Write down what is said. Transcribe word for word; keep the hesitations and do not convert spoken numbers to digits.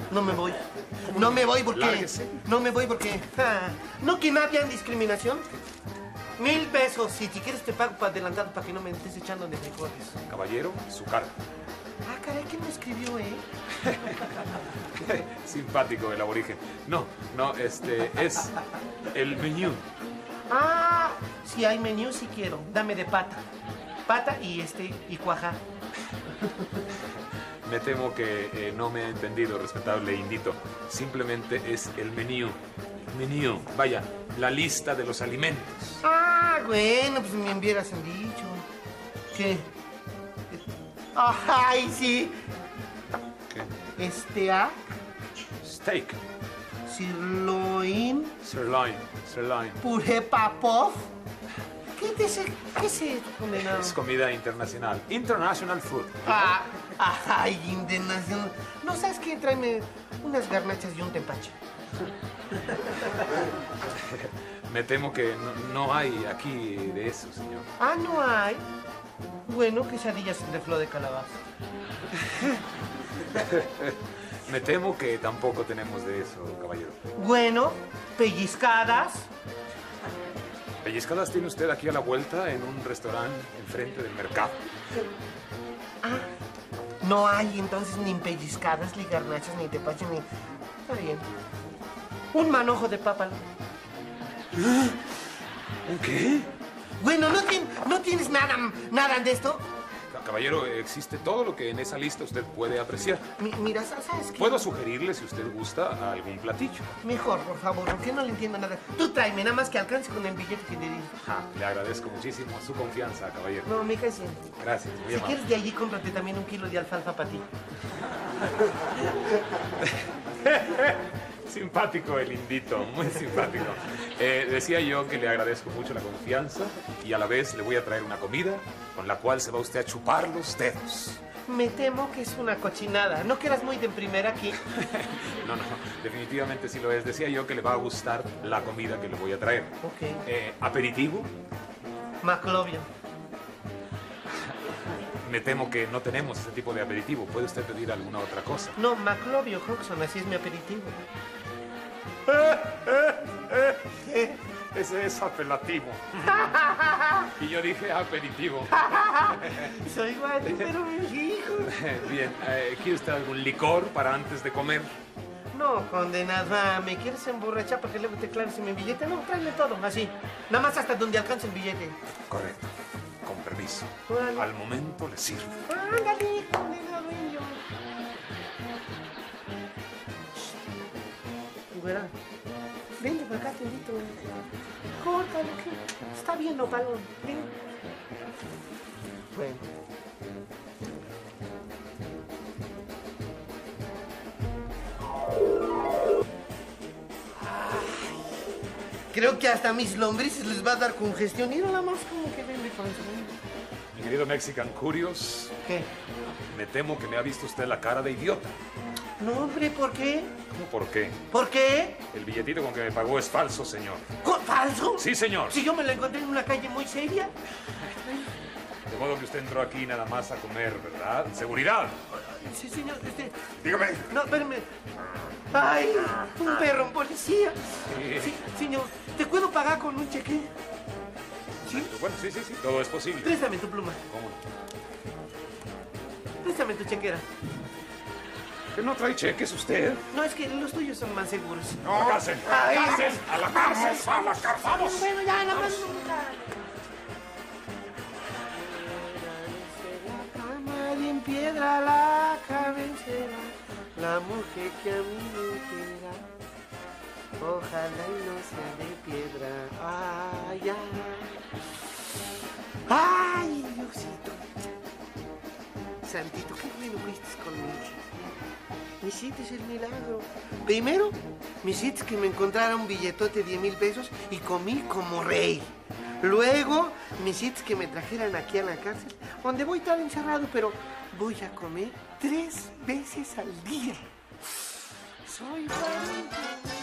No me voy. No me voy porque... Lárguese. No me voy porque... ah, ¿no que no había discriminación? Mil pesos. Si, si quieres te pago para adelantado para que no me estés echando de frijoles. Caballero, su carta. Ah, caray, ¿quién me escribió, eh? Simpático el aborigen. No, no, este es el menú. Ah, si hay menú, sí quiero. Dame de pata. Pata y este, y cuajá. Me temo que eh, no me ha entendido, respetable indito. Simplemente es el menú. Menú, vaya, la lista de los alimentos. Ah, bueno, pues me hubieras dicho. ¿Qué? Ay, sí. ¿Qué? Este A, Steak, sirloin, sirloin, sirloin. puré papov. ¿Qué te sé? ¿Qué sé, condenado? Es comida internacional. International food. Ah, ay, internacional. No, ¿sabes qué? Tráeme unas garnachas y un tempache. Me temo que no, no hay aquí de eso, señor. Ah, ¿no hay? Bueno, quesadillas de flor de calabaza. Me temo que tampoco tenemos de eso, caballero. Bueno, pellizcadas. ¿Pellizcadas tiene usted aquí a la vuelta en un restaurante enfrente del mercado? Ah, no hay entonces ni pellizcadas, ni garnachas, ni tepache, ni... Está bien. Un manojo de papa. ¿Un qué? Bueno, ¿no, tien- ¿no tienes nada, nada de esto? Caballero, existe todo lo que en esa lista usted puede apreciar. Mi- mira, ¿sabes qué? Puedo sugerirle, si usted gusta, algún platillo. Mejor, por favor, porque no le entiendo nada. Tú tráeme, nada más que alcance con el billete que le di. Ah, le agradezco muchísimo su confianza, caballero. No, me caes bien. Gracias, muy Si amable. quieres de allí, cómprate también un kilo de alfalfa para ti. Simpático el indito, muy simpático. Eh, decía yo que le agradezco mucho la confianza y a la vez le voy a traer una comida con la cual se va usted a chupar los dedos. Me temo que es una cochinada. ¿No que eras muy de primera aquí? No, no, definitivamente sí lo es. Decía yo que le va a gustar la comida que le voy a traer. Ok. Eh, ¿Aperitivo? McLovin. Me temo que no tenemos ese tipo de aperitivo. ¿Puede usted pedir alguna otra cosa? No, McLovio Hodgson, así es mi aperitivo. ¿Qué? Ese es apelativo. Y yo dije aperitivo. Soy igual, pero mi hijo. Bien, eh, ¿quiere usted algún licor para antes de comer? No, condenado, ah, ¿me quieres emborrachar para que luego te claves en mi billete? No, tráeme todo, así. Nada más hasta donde alcance el billete. Correcto. Con permiso. Órale. Al momento le sirvo. Ándale, condenado indio. Güera, vente para acá, te invito. Córtalo, que está bien, no, balón. Ven. Bueno. Creo que hasta a mis lombrices les va a dar congestión. Mira nada más como que vende con eso. Mi querido Mexican Curious, ¿Qué? me temo que me ha visto usted la cara de idiota. No, hombre, ¿por qué? ¿Cómo por qué? ¿Por qué? El billetito con que me pagó es falso, señor. ¿Co- ¿Falso? Sí, señor. Si yo me lo encontré en una calle muy seria. De modo que usted entró aquí nada más a comer, ¿verdad? ¡Seguridad! Sí, señor, este... Dígame. No, espérame. ¡Ay! Un perro, un policía. Sí. Sí, señor, ¿te puedo pagar con un cheque? ¿Sí? Bueno, sí, sí, sí, todo es posible. Préstame tu pluma. ¿Cómo? Préstame tu chequera. ¿Que no trae cheques usted? No, es que los tuyos son más seguros. ¡A la cárcel! ¡A la cárcel! ¡A la cárcel! ¡A la cárcel! ¡Vamos! Bueno, ya, nada más nunca. Nadie en piedra la cabecera, la mujer que a mí me quiera. Ojalá y no sea de piedra. Ay, ay. Ay, Diosito. Santito, qué bueno fuiste conmigo. Me hiciste el milagro. Primero, me hiciste que me encontrara un billetote de diez mil pesos y comí como rey. Luego, me hiciste que me trajeran aquí a la cárcel, donde voy a estar encerrado, pero voy a comer tres veces al día. Soy valiente.